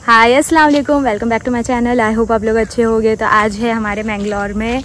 हाय अस्सलाम वालेकुम, welcome back to my channel. I hope आप लोग अच्छे होंगे। तो आज है हमारे मैंगलोर में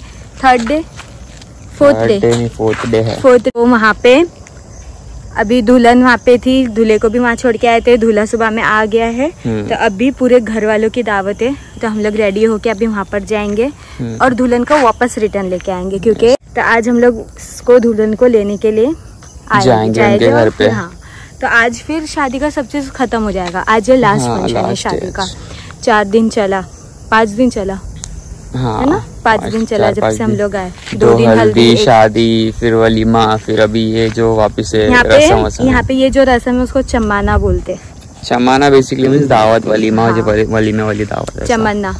फोर्थ डे है। तो वहाँ पे अभी दुल्हन वहाँ पे थी, दूल्हे को भी वहाँ छोड़ के आए थे। दूल्हा सुबह में आ गया है। तो अभी पूरे घर वालों की दावत है, तो हम लोग रेडी होके अभी वहाँ पर जाएंगे और दुल्हन को वापस रिटर्न लेके आएंगे, क्योंकि तो आज हम लोग को दुल्हन को लेने के लिए जाएंगे घर पे। हाँ, तो आज फिर शादी का सब चीज खत्म हो जाएगा। आज ये लास्ट फंक्शन है शादी का। 4 दिन चला, 5 दिन चला, है ना? 5 दिन चला जब से हम लोग आए। 2 दिन हल्दी, शादी, फिर वलीमा, फिर अभी ये जो वापस यहाँ पे ये जो रस्म है उसको चम्माना बोलते हैं। चम्माना बेसिकली मींस दावत, वलीमा। वलीमे वाली दावत है चम्माना।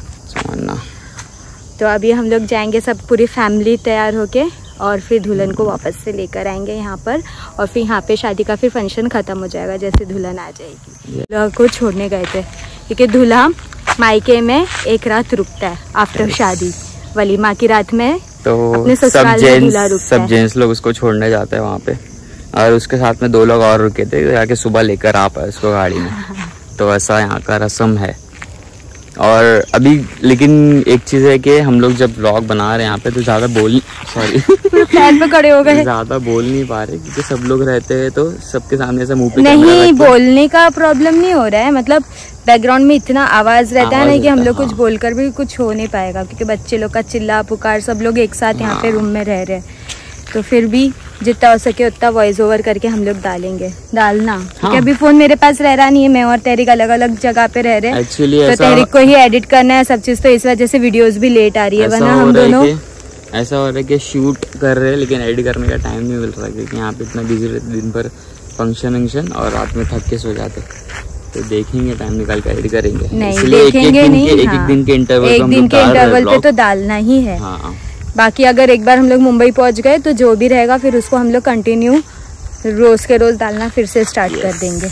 तो अभी हम लोग जाएंगे सब, पूरी फैमिली तैयार होके, और फिर दुल्हन को वापस से लेकर आएंगे यहाँ पर। और फिर यहाँ पे शादी का फिर फंक्शन खत्म हो जाएगा जैसे दुल्हन आ जाएगी। दूल्हा को छोड़ने गए थे, क्योंकि दूल्हा मायके में 1 रात रुकता है आफ्टर शादी। वलीमा की रात में तो अपने ससुराल में दूल्हा रुकता है। सब जेंट्स लोग उसको छोड़ने जाते हैं वहाँ पे, और उसके साथ में 2 लोग और रुके थे, जाके सुबह लेकर आ पाए उसको गाड़ी में। तो ऐसा यहाँ का रस्म है। और अभी लेकिन एक चीज है कि हम लोग जब व्लॉग बना रहे हैं यहाँ पे, तो ज्यादा पे खड़े हो गए, ज्यादा बोल नहीं पा रहे, क्योंकि सब लोग रहते हैं तो सबके सामने से मुंह पे नहीं बोलने का प्रॉब्लम नहीं हो रहा है। मतलब बैकग्राउंड में इतना आवाज रहता है ना कि हम लोग कुछ बोलकर भी कुछ हो नहीं पाएगा, क्योंकि बच्चे लोग का चिल्ला पुकार, सब लोग एक साथ यहाँ पे रूम में रह रहे हैं। तो फिर भी जितना हो सके उतना वॉइस ओवर करके हम लोग डालना। क्योंकि अभी फोन मेरे पास रह रहा नहीं है, मैं और तहरीक अलग अलग जगह पे रह रहे हैं। तो तहरीक को ही एडिट करना है सब चीज, तो इस वजह से वीडियोस भी लेट आ रही है। वरना हम दोनों ऐसा हो रहा है कि शूट कर रहे हैं लेकिन एडिट करने का टाइम नहीं मिल रहा, क्योंकि यहाँ पे इतना बिजी रहते दिन भर फंक्शन और रात में थक के सो जाते। तो देखेंगे टाइम निकाल कर एडिट करेंगे। नहीं देखेंगे नहीं, एक दिन के इंटरवल पे तो डालना ही है। बाकी अगर एक बार हम लोग मुंबई पहुंच गए तो जो भी रहेगा फिर उसको हम लोग कंटिन्यू रोज के रोज डालना फिर से स्टार्ट कर देंगे।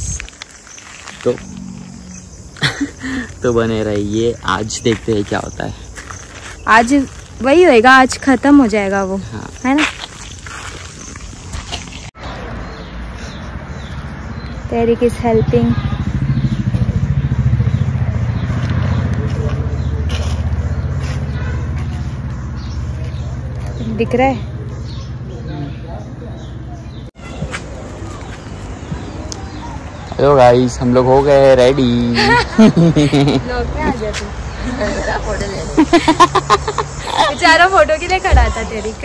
तो बने रहिए, आज देखते हैं क्या होता है। आज वही होएगा, आज खत्म हो जाएगा वो। हाँ। है ना? Tehreek is helping. दिख रहा है? हेलो गाइस, हम लोग हो गए रेडी। बेचारा फोटो के लिए खड़ा था तहरीक।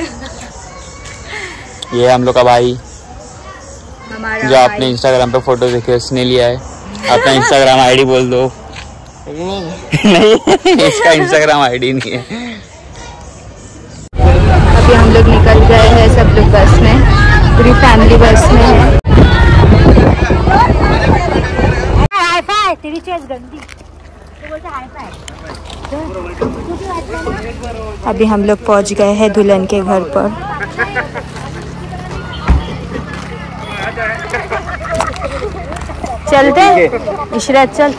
ये हम लोग का भाई, हमारा जो आपने इंस्टाग्राम पे फोटो देखे उसने लिया है। अपना इंस्टाग्राम आईडी बोल दो। नहीं इसका इंस्टाग्राम आईडी नहीं है। अभी हम लोग निकल गए हैं, सब लोग बस में, पूरी फैमिली बस में है। तेरी चॉइस गंदी। अभी हम लोग पहुंच गए हैं दुल्हन के घर पर। चलते इशरत, चल।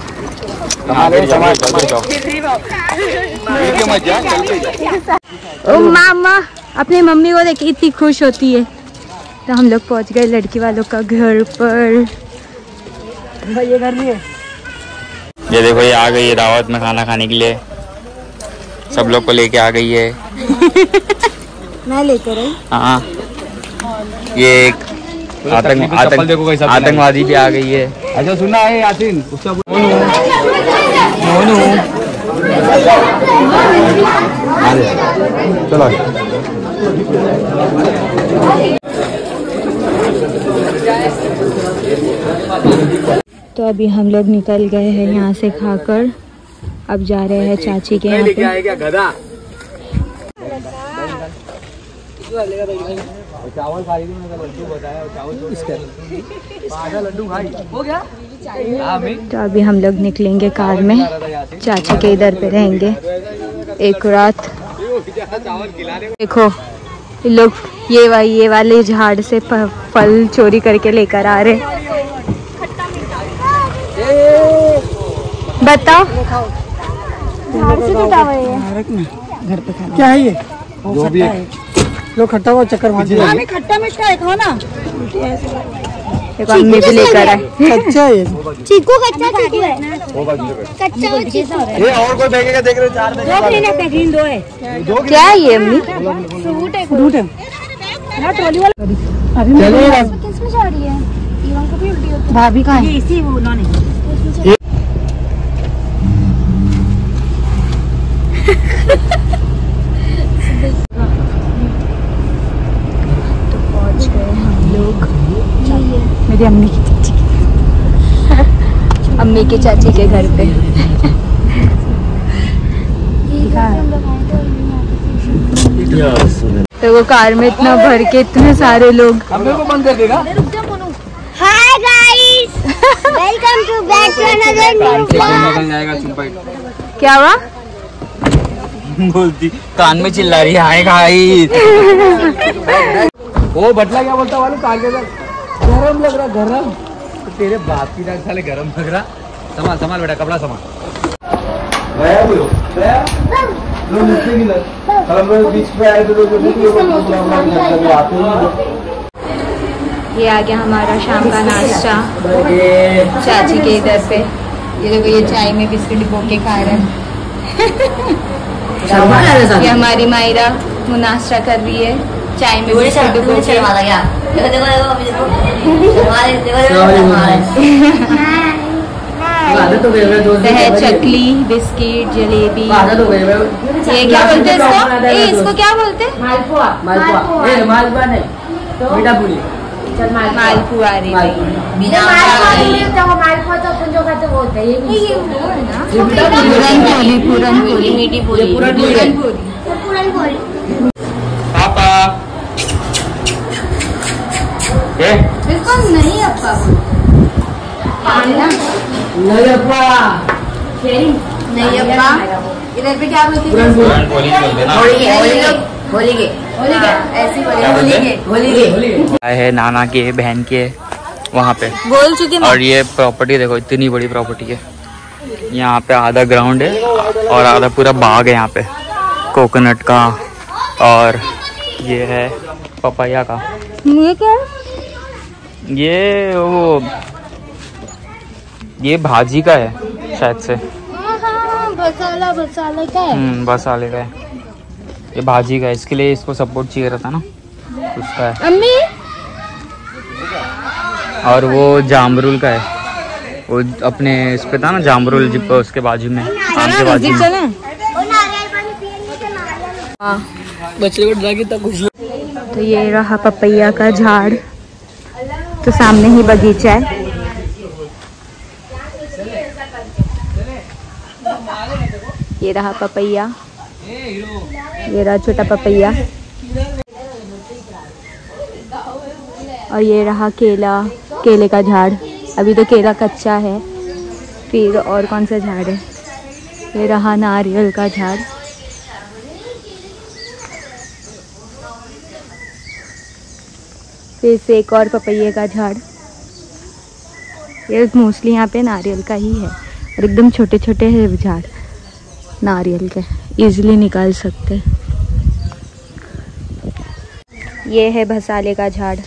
ओ मामा अपनी मम्मी को देख इतनी खुश होती है। तो हम लोग पहुंच गए लड़की वालों का घर पर। ये घर नहीं है। ये देखो, ये आ गई है दावत में खाना खाने के लिए। सब लोग को लेके आ गई है। मैं लेकर आई। हाँ, ये एक आतंकवादी भी आ गई है। अच्छा सुना है यासीन उसका चलो। तो अभी हम लोग निकल गए हैं यहाँ से खाकर। अब जा रहे हैं चाची के यहाँ पे। चावल खा रही थी, मैंने लड्डू बताया, चावल लड्डू खाई हो गया। तो अभी हम लोग निकलेंगे कार में, चाची के इधर पे रहेंगे 1 रात। देखो लोग ये वाले झाड़ से फल चोरी करके लेकर आ रहे। बताओ, झाड़ से टूटा हुआ है घर पे खाना क्या है ये? जो भी है लोग खट्टा हुआ चक्कर मारते हैं। खट्टा मिठा है, खाओ ना। देखो अम्मी भी लेकर आए। कच्चा है चीकू, कच्चा चीकू है। कच्चा और चीकू। ये और कोई फेंकेगा देख रहे हो? 4 पैकेट 2 है। क्या है ये अम्मी? फ्रूट है। चलेगा। किसमें जा रही है? इवन को भी उल्टी होती है। भाभी कहाँ है? इसी वो उन्होंने मेरी अम्मी की चाची के घर पे। तो वो कार में इतना भर के इतने सारे लोग। को बंद कर देगा। Hi guys, welcome to back to another new vlog. क्या हुआ? बोलती कान में चिल्ला रही है हाय गाइस। वो बटला क्या बोलता वाले कार के अंदर? गरम लग रहा, गरम। तो तेरे बाप की नाक साले गरम लग रहा। संभाल संभाल बेटा, कपड़ा संभाल। ये आ गया हमारा शाम का नाश्ता चाची के इधर पे। ये देखो ये चाय में बिस्किट डिबो के खा रहे हैं। ये हमारी मायरा वो नाश्ता कर रही है चाय में बिस्किट डिबो के। शहद, चकली, बिस्किट, जलेबी। ये क्या बोलते हैं इसको? इसको क्या बोलते हैं? मालपुआ। मालपुआ नहीं, मीठा पूरी। मालपुआ। पूरन-पूरी, मीठी पूरी। पापा इसको नहीं अप्पा नहीं अप्पा। इधर पे क्या बोलते हैं? है नाना के बहन के वहाँ पे बोल चुके। और ये प्रॉपर्टी देखो इतनी बड़ी प्रॉपर्टी है। यहाँ पे आधा ग्राउंड है और आधा पूरा बाग है यहाँ पे कोकोनट का। और ये है पपाया का। ये क्या? ये भाजी का है शायद से। बसाला का है। बसाले का है। ये भाजी का है, इसके लिए इसको सपोर्ट चाहिए रहता ना, उसका है। अम्मी और वो जामरुल का है, वो अपने इस पे था ना जामरुल जिप उसके बाजू में, आम के बाजू में। बच्चे को डरा के तक कुछ। तो ये रहा पपैया का झाड़। तो सामने ही बगीचा है। ये रहा पपैया, ये रहा छोटा पपैया। और ये रहा केले का झाड़। अभी तो केला कच्चा है। फिर और कौन सा झाड़ है? ये रहा नारियल का झाड़। फिर से एक और पपैये का झाड़। ये मोस्टली यहाँ पे नारियल का ही है और एकदम छोटे छोटे हैं झाड़ नारियल के, इजीली निकाल सकते। ये है भसाले का झाड़।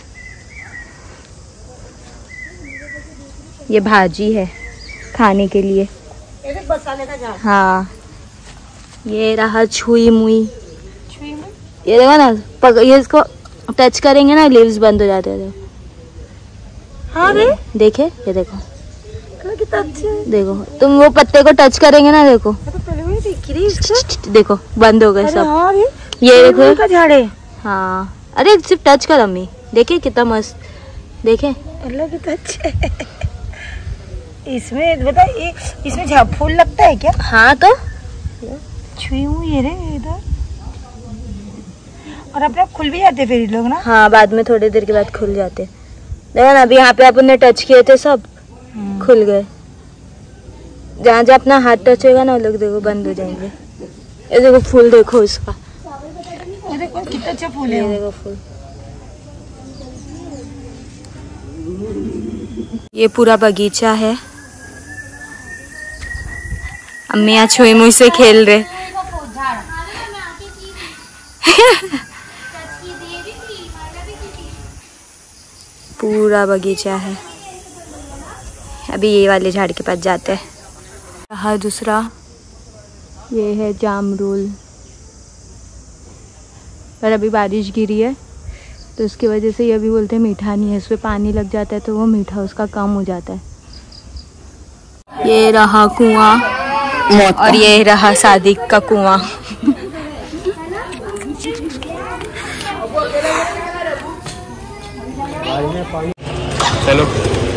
ये भाजी है खाने के लिए। बसाले का झाड़। हाँ। ये रहा छुई मुई। ये देखो ना, ये इसको टच करेंगे ना लीव्स बंद हो जाते हैं। हाँ रे, देखे ये देखो, कितना अच्छा है। देखो तुम वो पत्ते को टच करेंगे ना, देखो देखो बंद हो गए सब। हाँ रे, ये देखो का झाड़ है। हाँ, अरे सिर्फ टच कर अम्मी, देखे कितना मस्त, देखे अल्लाह कितना अच्छा है। इसमें बता, इसमें फूल लगता है क्या? हाँ तो छुई हुई है रे इधर। और अपने आप खुल भी जाते फिर ये लोग ना। हाँ, बाद में थोड़ी देर के बाद खुल जाते। देखो ना, अभी यहाँ पे अपन ने टच किए थे सब खुल गए। जहाँ जहाँ अपना हाथ टच होगा ना वो लोग देखो बंद हो जाएंगे। ये देखो फूल, देखो इसका, देखो कितना अच्छा फूल है। ये देखो फूल। ये पूरा बगीचा है। अम्मी यहाँ छुई मुई से खेल रहे। पूरा बगीचा है। अभी ये वाले झाड़ के पास जाते हैं। रहा दूसरा, ये है जामरूल, पर अभी बारिश गिरी है तो उसकी वजह से ये भी बोलते हैं मीठा नहीं है, इसमें पानी लग जाता है तो वो मीठा उसका कम हो जाता है। ये रहा कुआं और ये रहा सादिक का कुआं। चलो